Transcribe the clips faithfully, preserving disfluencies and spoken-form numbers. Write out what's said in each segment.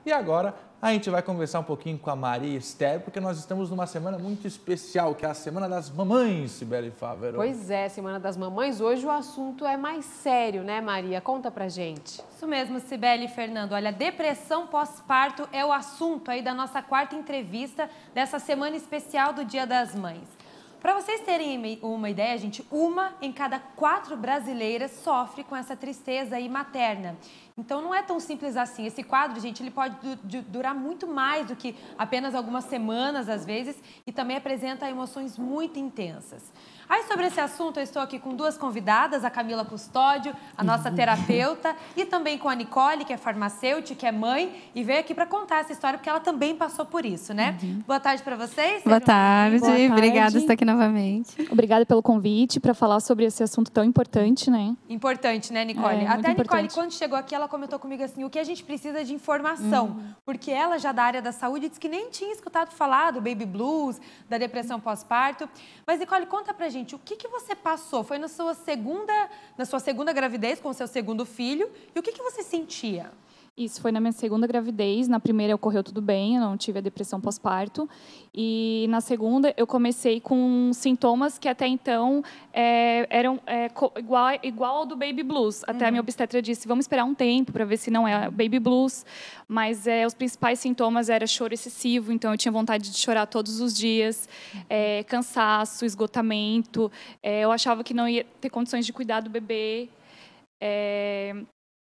E agora a gente vai conversar um pouquinho com a Maria Esther, porque nós estamos numa semana muito especial, que é a Semana das Mamães, Cibele Fávero. Pois é, Semana das Mamães. Hoje o assunto é mais sério, né, Maria? Conta pra gente. Isso mesmo, Cibele e Fernando. Olha, depressão pós-parto é o assunto aí da nossa quarta entrevista dessa semana especial do Dia das Mães. Para vocês terem uma ideia, gente, uma em cada quatro brasileiras sofre com essa tristeza aí materna. Então não é tão simples assim. Esse quadro, gente, ele pode du durar muito mais do que apenas algumas semanas, às vezes, e também apresenta emoções muito intensas. Aí, sobre esse assunto, eu estou aqui com duas convidadas, a Camila Custódio, a nossa terapeuta, e também com a Nicole, que é farmacêutica, que é mãe, e veio aqui para contar essa história, porque ela também passou por isso, né? Uhum. Boa tarde para vocês. Boa tarde. Boa tarde, obrigada por estar aqui novamente. Obrigada pelo convite para falar sobre esse assunto tão importante, né? Importante, né, Nicole? É, Até a Nicole, importante. Quando chegou aqui, ela comentou comigo assim, o que a gente precisa de informação, uhum. porque ela já da área da saúde disse que nem tinha escutado falar do baby blues, da depressão pós-parto. Mas, Nicole, conta pra gente, o que, que você passou? Foi na sua segunda, na sua segunda gravidez com o seu segundo filho, e o que, que você sentia? Isso foi na minha segunda gravidez. Na primeira ocorreu tudo bem, eu não tive a depressão pós-parto. E na segunda eu comecei com sintomas que até então é, eram é, igual, igual ao do baby blues. Até uhum. a minha obstetra disse, vamos esperar um tempo para ver se não é baby blues. Mas é, os principais sintomas eram choro excessivo, então eu tinha vontade de chorar todos os dias, é, cansaço, esgotamento. É, eu achava que não ia ter condições de cuidar do bebê. É,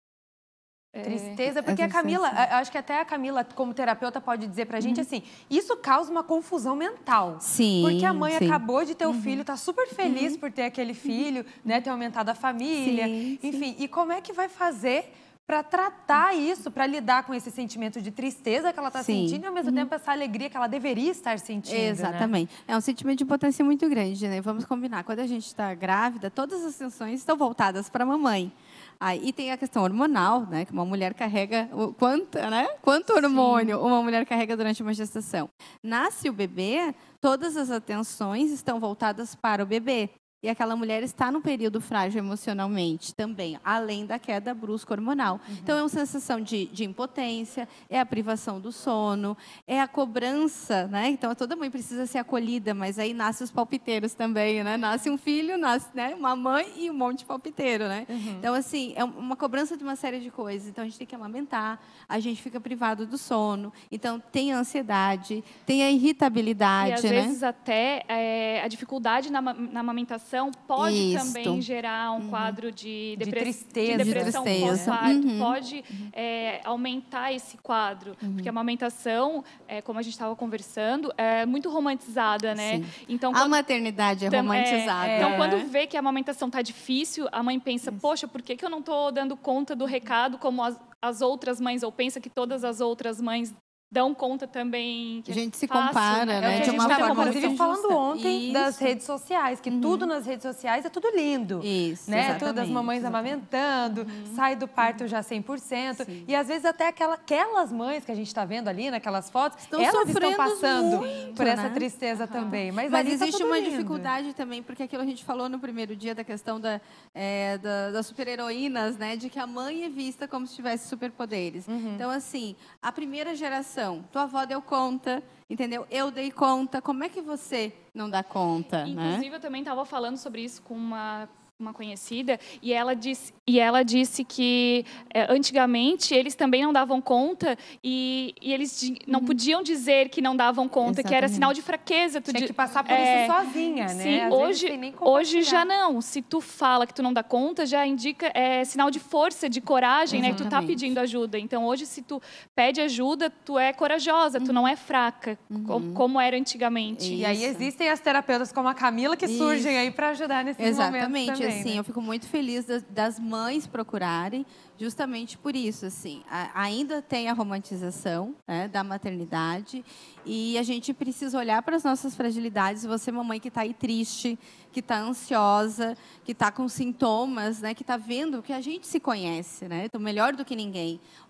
Tristeza, porque a Camila, acho que até a Camila, como terapeuta, pode dizer pra gente, uhum. assim, isso causa uma confusão mental. Sim, Porque a mãe sim. acabou de ter o uhum. filho, tá super feliz uhum. por ter aquele filho, né, ter aumentado a família, sim, enfim. Sim. E como é que vai fazer para tratar isso, para lidar com esse sentimento de tristeza que ela está sentindo e, ao mesmo uhum. tempo, essa alegria que ela deveria estar sentindo, Exatamente. Né? É um sentimento de impotência muito grande, né? Vamos combinar. Quando a gente está grávida, todas as atenções estão voltadas para a mamãe. Aí tem a questão hormonal, né? Que uma mulher carrega o quanto, né? Quanto hormônio Sim. uma mulher carrega durante uma gestação. Nasce o bebê, todas as atenções estão voltadas para o bebê. E aquela mulher está num período frágil emocionalmente também, além da queda brusca hormonal. Uhum. Então, é uma sensação de, de impotência, é a privação do sono, é a cobrança, né? Então, toda mãe precisa ser acolhida, mas aí nascem os palpiteiros também, né? Nasce um filho, nasce, né, uma mãe e um monte de palpiteiro, né? Uhum. Então, assim, é uma cobrança de uma série de coisas. Então, a gente tem que amamentar, a gente fica privado do sono. Então, tem a ansiedade, tem a irritabilidade, E, às né? vezes, até é, a dificuldade na, na amamentação pode Isso. também gerar um uhum. quadro de, de, depress... tristeza. de depressão de pós-parto, uhum. pode uhum. É, aumentar esse quadro, uhum. porque a amamentação, é, como a gente estava conversando, é muito romantizada, né? Sim. Então, a quando... maternidade é romantizada. É, é. Então, quando vê que a amamentação está difícil, a mãe pensa, Isso. poxa, por que, que eu não estou dando conta do recado como as, as outras mães, ou pensa que todas as outras mães dão conta também. A gente é se fácil, compara, né? né? É o que de a gente uma estava, forma inclusive, falando ontem Isso. das redes sociais, que uhum. tudo nas redes sociais é tudo lindo. Isso, né? exatamente. Tudo as mamães exatamente. amamentando, uhum. sai do parto já cem por cento. Sim. E, às vezes, até aquela, aquelas mães que a gente está vendo ali, naquelas fotos, estão elas sofrendo estão passando muito, por essa né? tristeza uhum. também. Mas, Mas ali existe tá uma lindo. dificuldade também, porque aquilo a gente falou no primeiro dia da questão da, é, da, das super-heroínas, né? De que a mãe é vista como se tivesse superpoderes. Uhum. Então, assim, a primeira geração, tua avó deu conta, entendeu? Eu dei conta. Como é que você não dá conta? Inclusive, né? eu também estava falando sobre isso com uma, uma conhecida, e ela disse, e ela disse que é, antigamente eles também não davam conta e, e eles uhum. não podiam dizer que não davam conta, Exatamente. que era sinal de fraqueza. Tu Tinha de, que passar por é, isso sozinha, né? Sim, Às hoje, nem hoje já não. Se tu fala que tu não dá conta, já indica é, sinal de força, de coragem, né? Que tu tá pedindo ajuda. Então, hoje, se tu pede ajuda, tu é corajosa, uhum. tu não é fraca, uhum. como, como era antigamente. Isso. E aí existem as terapeutas como a Camila que isso. surgem aí para ajudar nesses Exatamente, momentos também. Assim, né? Eu fico muito feliz das, das mães procurarem, justamente por isso, assim, a, ainda tem a romantização, né, da maternidade, e a gente precisa olhar para as nossas fragilidades. Você, mamãe, que está aí triste, que está ansiosa, que está com sintomas, né, que está vendo que a gente se conhece, né, então melhor do que ninguém.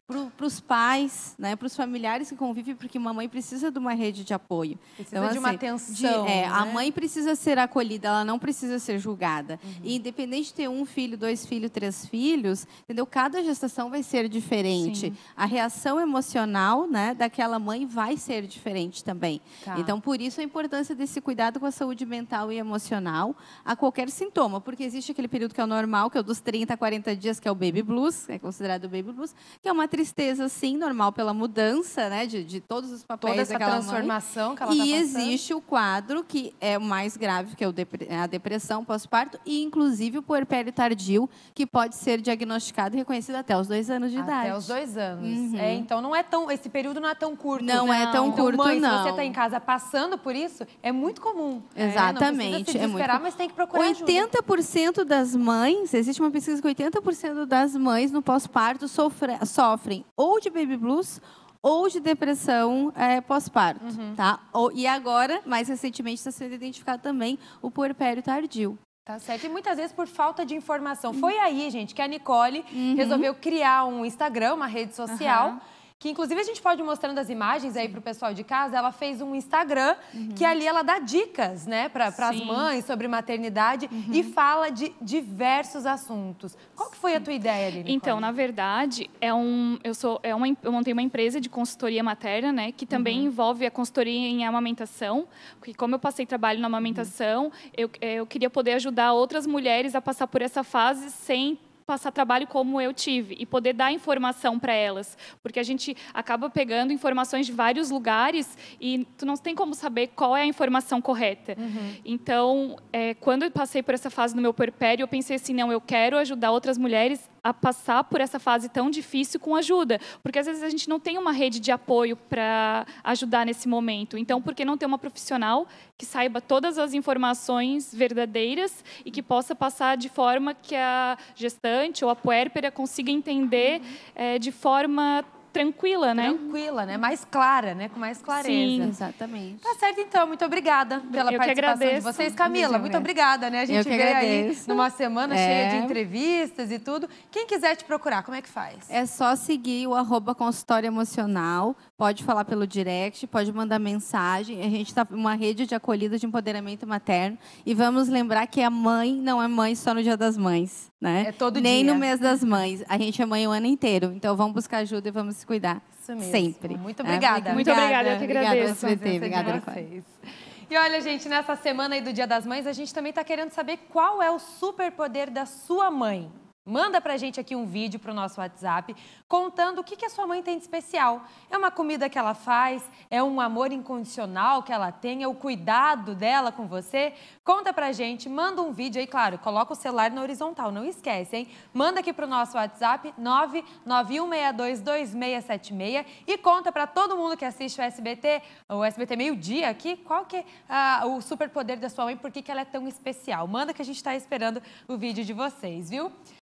para os pais, né, para os familiares que convivem, porque mamãe precisa de uma rede de apoio. Precisa então, de uma assim, atenção. De, é, né? A mãe precisa ser acolhida, ela não precisa ser julgada. Uhum. E independente de ter um filho, dois filhos, três filhos, entendeu? Cada gestação vai ser diferente. Sim. A reação emocional, né, daquela mãe vai ser diferente também. Tá. Então, por isso a importância desse cuidado com a saúde mental e emocional a qualquer sintoma, porque existe aquele período que é o normal, que é o dos trinta a quarenta dias, que é o baby blues, é considerado o baby blues, que é uma tristeza, sim, normal pela mudança, né, de, de todos os papéis Toda essa daquela transformação mãe. que ela E tá passando. existe o quadro que é o mais grave, que é o depre- a depressão pós-parto, e inclusive o puerpério tardio, que pode ser diagnosticado e reconhecido até os dois anos de Até idade. os dois anos. Uhum. É, então, não é tão, esse período não é tão curto. Não né? é tão Então, curto, mãe, não. se você está em casa passando por isso, é muito comum. É, não Exatamente, precisa se é muito desesperar, comum. mas tem que procurar ajuda. oitenta por cento das mães, existe uma pesquisa que oitenta por cento das mães no pós-parto sofre, sofrem ou de baby blues ou de depressão é, pós-parto, Uhum. tá? Ou, e agora, mais recentemente, está sendo identificado também o puerpério tardio. Tá certo. E muitas vezes por falta de informação. Foi aí, gente, que a Nicole Uhum. resolveu criar um Instagram, uma rede social. Aham. Que, inclusive, a gente pode ir mostrando as imagens aí para o pessoal de casa. Ela fez um Instagram Uhum. que ali ela dá dicas, né, para as Sim. mães sobre maternidade Uhum. e fala de diversos assuntos. Qual que foi a tua ideia ali, Nicole? Então, na verdade, é um, eu, sou, é uma, eu montei uma empresa de consultoria materna, né, que também Uhum. envolve a consultoria em amamentação, porque como eu passei trabalho na amamentação, Uhum. eu, eu queria poder ajudar outras mulheres a passar por essa fase sem passar trabalho como eu tive e poder dar informação para elas, porque a gente acaba pegando informações de vários lugares e tu não tem como saber qual é a informação correta. Uhum. Então, é, quando eu passei por essa fase no meu puerpério, eu pensei assim, não, eu quero ajudar outras mulheres a passar por essa fase tão difícil com ajuda, porque às vezes a gente não tem uma rede de apoio para ajudar nesse momento. Então, por que não ter uma profissional que saiba todas as informações verdadeiras e que possa passar de forma que a gestante ou a puérpera consiga entender é, de forma tranquila, né? Tranquila, né? Mais clara, né? Com mais clareza. Sim. Exatamente. Tá certo, então. Muito obrigada pela Eu que participação de agradeço. vocês. Camila, Eu muito que obrigada, né? A gente Eu que veio aí agradeço. numa semana É. cheia de entrevistas e tudo. Quem quiser te procurar, como é que faz? É só seguir o arroba consultório emocional, pode falar pelo direct, pode mandar mensagem. A gente está uma rede de acolhida de empoderamento materno. E vamos lembrar que a mãe não é mãe só no Dia das Mães, né? É todo Nem dia. no mês das mães. A gente é mãe o ano inteiro. Então vamos buscar ajuda e vamos se cuidar. Isso mesmo. Sempre. Muito É, obrigada. Muito obrigada, eu que agradeço. Obrigada, S B T. Presença Obrigada, de Nicole. vocês. E olha, gente, nessa semana aí do Dia das Mães, a gente também está querendo saber qual é o superpoder da sua mãe. Manda pra gente aqui um vídeo pro nosso WhatsApp contando o que, que a sua mãe tem de especial. É uma comida que ela faz? É um amor incondicional que ela tem? É o cuidado dela com você? Conta pra gente, manda um vídeo aí, claro, coloca o celular na horizontal, não esquece, hein? Manda aqui pro nosso WhatsApp nove nove um seis dois dois seis sete seis e conta pra todo mundo que assiste o S B T, o S B T Meio-Dia aqui, qual que é ah, o superpoder da sua mãe, por que, que ela é tão especial. Manda que a gente tá esperando o vídeo de vocês, viu?